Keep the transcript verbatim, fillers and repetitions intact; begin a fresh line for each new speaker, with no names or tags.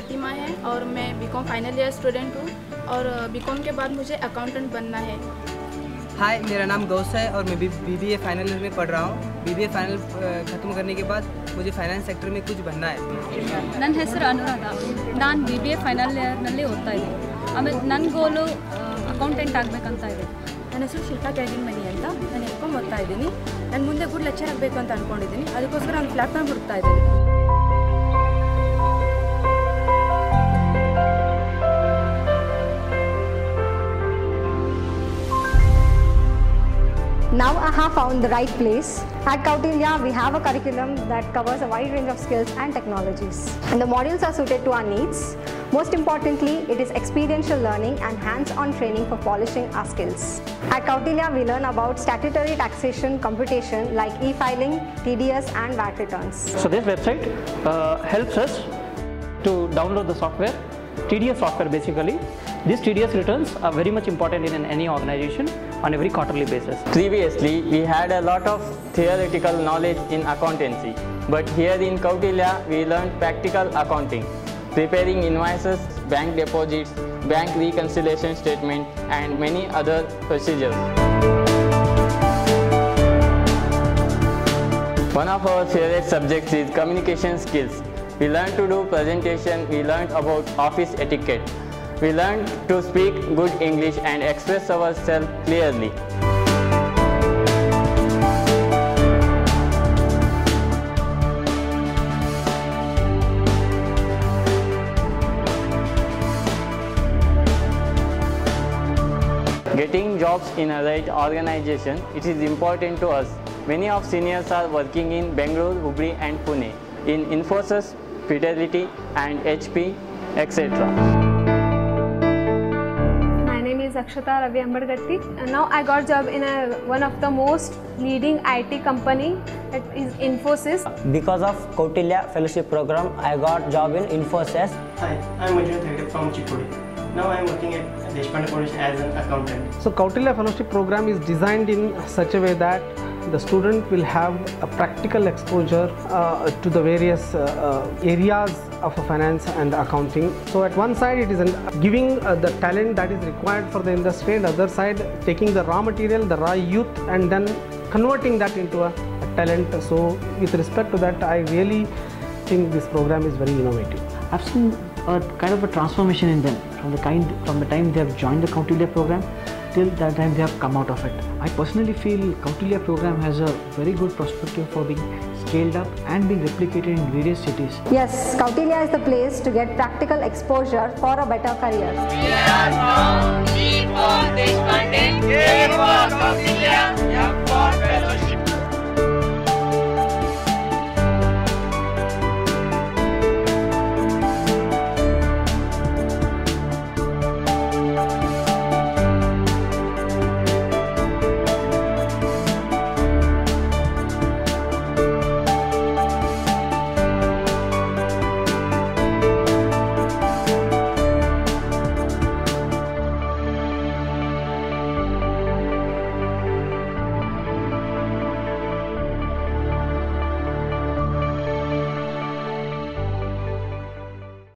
प्रतिमा है और मैं बीकॉम फाइनल ईयर स्टूडेंट हूँ और बीकॉम के बाद मुझे अकाउंटेंट बनना है।
हाय, मेरा नाम गौस है और मैं B B A final year में पढ़ रहा हूँ। बी बी ए फाइनल ख़त्म करने के बाद मुझे फाइनेंस सेक्टर में कुछ बनना है।
ನನ್ನ ಹೆಸರು ಅನುರಾಧ. ನಾನು ಬಿ ಬಿ ಎ ಫೈನಲ್ ಇಯರ್ನಲ್ಲಿ ಓದ್ತಾ ಇದ್ದೀನಿ. ಆಮೇಲೆ ನನ್ನ ಗೋಲು ಅಕೌಂಟೆಂಟ್ ಆಗಬೇಕಂತ ಇದೆ.
ನನ್ನ ಹೆಸರು ಶಿಲ್ಪಾ ಕ್ಯಾಗಿನ್ಮನಿ ಅಂತ. ನಾನು ಎಫ್ ಕಾಮ್ ಓದ್ತಾ ಇದ್ದೀನಿ. ನಾನು ಮುಂದೆ ಗುಡ್ ಲೆಕ್ಚರ್ ಆಗಬೇಕು ಅಂತ ಅಂದ್ಕೊಂಡಿದ್ದೀನಿ. ಅದಕ್ಕೋಸ್ಕರ ನಾನು ಪ್ಲಾಟ್ಫಾರ್ಮ್ ಹುಡುಕ್ತಾ ಇದ್ದೀನಿ.
Now I have found the right place. At Kautilya, we have a curriculum that covers a wide range of skills and technologies. And the modules are suited to our needs. Most importantly, it is experiential learning and hands-on training for polishing our skills. At Kautilya, we learn about statutory taxation computation like e-filing, T D S and V A T returns.
So this website uh, helps us to download the software, T D S software basically. These T D S returns are very much important in any organization on every quarterly basis.
Previously, we had a lot of theoretical knowledge in accountancy, but here in Kautilya, we learned practical accounting, preparing invoices, bank deposits, bank reconciliation statement, and many other procedures. One of our favorite subjects is communication skills. We learned to do presentation, we learned about office etiquette. We learned to speak good English and express ourselves clearly. Getting jobs in a right organization, it is important to us. Many of seniors are working in Bangalore, Hubli and Pune, in Infosys, Fidelity and H P, et cetera.
Akshata Ravi Ambadgatti. And now I got job in a one of the most leading I T company, that is Infosys.
Because of Kautilya fellowship program, I got job in Infosys.
Hi, I am Manju Thegde from Chikudi. Now I am working at Deshpande Foundation as an accountant.
So Kautilya fellowship program is designed in such a way that the student will have a practical exposure uh, to the various uh, uh, areas of finance and accounting. So at one side it is an giving uh, the talent that is required for the industry, and other side taking the raw material, the raw youth, and then converting that into a, a talent. So with respect to that, I really think this program is very innovative.
I've seen a kind of a transformation in them from the kind from the time they have joined the Kautilya program till that time they have come out of it. I personally feel Kautilya program has a very good perspective for being scaled up and being replicated in various cities.
Yes, Kautilya is the place to get practical exposure for a better career.
We are from Deshpande, K for Kautilya.